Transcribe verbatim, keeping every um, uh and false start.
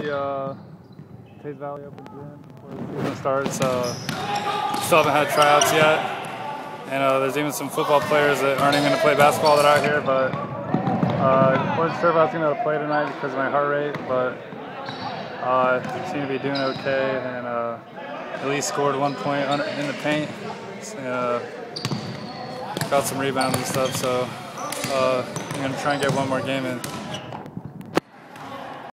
the uh, Teays Valley Open Gym before the season starts. Uh, still haven't had tryouts yet, and uh, there's even some football players that aren't even going to play basketball that are out here. But uh, wasn't sure if I was going to play tonight because of my heart rate, but uh, I seem to be doing okay, and uh, at least scored one point under, in the paint. Uh, got some rebounds and stuff, so uh, I'm going to try and get one more game in.